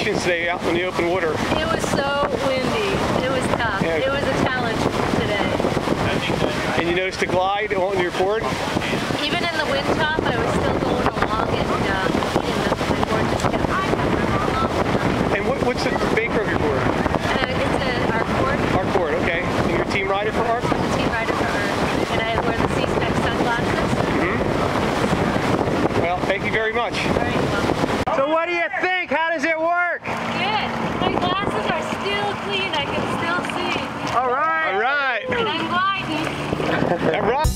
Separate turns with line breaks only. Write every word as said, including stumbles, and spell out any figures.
conditions today out in the open water?
It was so windy. It was tough. Yeah. It was a challenge today.
And you noticed the glide on your board?
Even in the wind top, I was still going along, and uh, my board just kept along.
And what, what's the maker of your board?
Uh, it's a ARC board.
ARC board, okay. And you're a team rider for ARC?
I'm a team rider for ARC. And I wear the C-Spec sunglasses.
Mm-hmm. Well, thank you very much.
All right, well.
So what do you think? How does it work?
Good. My glasses are still clean. I can still see.
All right. All right.
And I'm gliding.
All right.